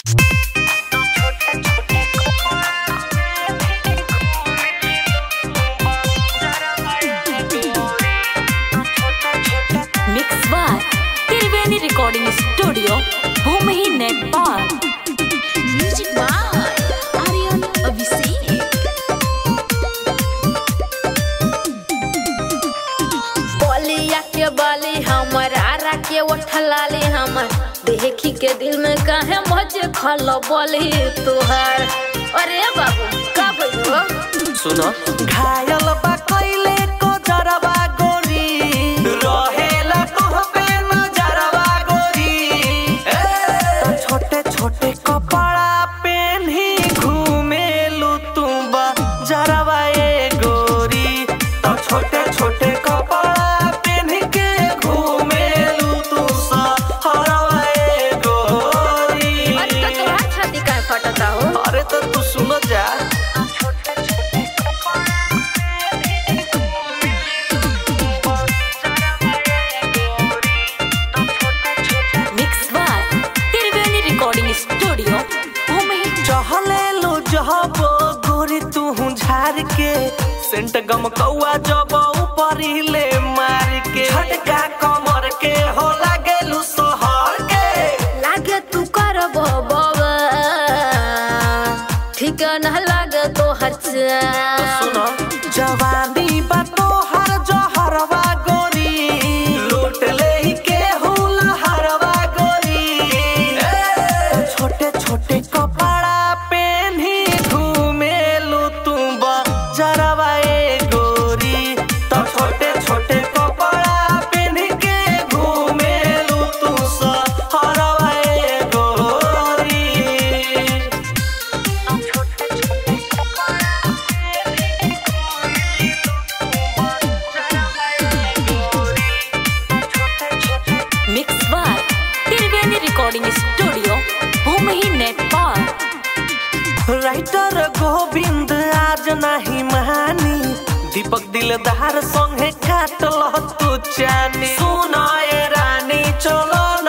Mix by Triveni recording studio Bhumi Nepal. Music by Aryan Abhishek. Ballia के बाली हमर आरा के उठलाली हमर देखी के दिल में काहे मजे खलो बोली तोहर। अरे बाबू का भइलो सुनो घायल बा कइले को जरबा गोरी रहेला कहबे नजरबा गोरी तो छोटे छोटे कपड़ा पहनी घूमेलु तू बा जरबा ए गोरी तो छोटे छोटे कपड़ा पहन के घूमेलु तू सहरवा ए गोरी। अरे तो तोहर छाती काहे फटता हो। अरे तो तू सुनो जा mix by Triveni recording studio Bhumi. चहले लो जहबो गोरी तू झार के सेंट गम कौआ जब ऊपर ले मार के झटका कमर के हो लागेलु सोहर के लागे तू करबो बाबा ठीक न लागे तो हच्चा। सुनो जवानी बा तोहर जहरवा गोरी लूट ले के हुला हरवा गोरी छोटे छोटे कपड़ा पहनी घूमेलु तू जरवा ए गोरी तो छोटे छोटे कपड़ा पहन के घूमेलु तू सहरवा ए गोरी। Mix by Triveni recording studio Bhumi Nepal. Writer Govind आज नहीं महानी दीपक दिलदार संगे काटल तू चानी सुनो ए रानी चलो